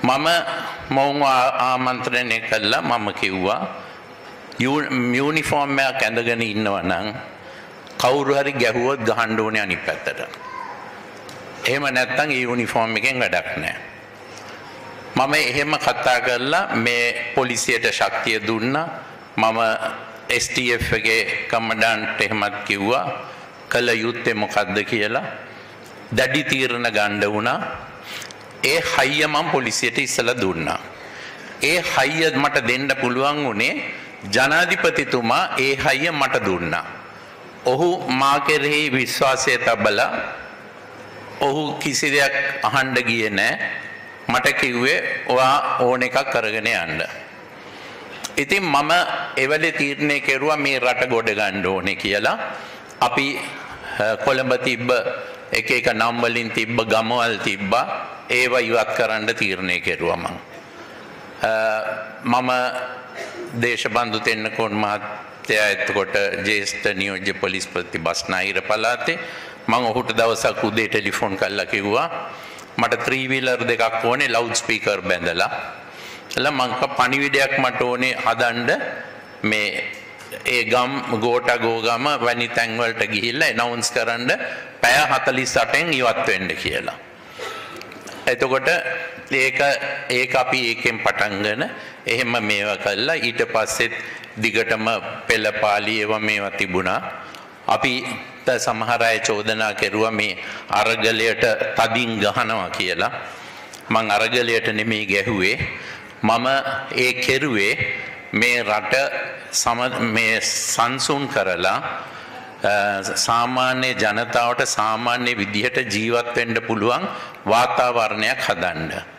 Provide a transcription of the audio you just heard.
මම මොවුන් ආමන්ත්‍රණය කළා මම කිව්වා යුනිෆෝම් එකක් ඇඳගෙන ඉන්නවා නම් කවුරු හරි ගැහුවොත් ගහන්න ඕනේ අනිත් පැත්තට. එහෙම නැත්නම් ඒ යුනිෆෝම් එකෙන් වැඩක් නැහැ. මම එහෙම කතා කරලා මේ පොලිසියට ශක්තිය දුන්නා. මම STF එකේ කමඩන්ට් එහෙමත් කිව්වා කළ යුත්තේ මොකද්ද කියලා. දැඩි තීරණ ගන්න වුණා. ඒ හයිය මම පොලිසියට ඉස්සලා දුන්නා. ඒ හයිය මට දෙන්න පුළුවන් උනේ ජනාධිපතිතුමා ඒ හයිය මට දුන්නා. ඔහු මා කෙරෙහි විශ්වාසය තබලා ඔහු කිසි දෙයක් අහන්න ගියේ නැහැ. මට කිව්වේ ඔයා ඕන එකක් කරගෙන යන්න. ඉතින් මම එවලේ තීරණය කෙරුවා මේ රට ගොඩ ගන්න ඕනේ කියලා. අපි කොළඹ තිබ්බ එක එක නම් වලින් තිබ්බ ගමවල් තිබ්බා. ඒව ඉවත් කරන්න තීරණය කෙරුවා මම දේශබන්දු තෙන්නකෝන් මහත්තයා එතකොට ජ්‍යෙෂ්ඨ නියෝජ්‍ය පොලිස්පති බස්නාහිර පළාතේ මම ඔහුට දවසක් උදේ ටෙලිෆෝන් කරලා කිව්වා මට 3-wheeler දෙකක් ඕනේ ලවුඩ් ස්පීකර් බැඳලා. එලා මං පණිවිඩයක් මට ඕනේ හදන්න මේ ඒ ගෝඨා ගෝගම වැනි තැන් වලට ගිහිල්ලා ඇනවුන්ස් කරන්න පැය 48න් ඉවත් වෙන්න කියලා. එතකොට ඒක අපි ඒකෙන් පටන්ගෙන එහෙම මේවා කළා. ඊට පස්සෙත් දිගටම පෙළපාලි ඒවා මේවා තිබුණා. අපි සමහර අය චෝදනා කෙරුවා මේ අරගලයට තදින් ගහනවා කියලා. මං අරගලයට නෙමෙයි ගැහුවේ. මම ඒ කෙරුවේ මේ රට මේ සංසුන් කරලා සාමාන්‍ය ජනතාවට සාමාන්‍ය විදිහට ජීවත් වෙන්න පුළුවන් වාතාවරණයක් හදන්න.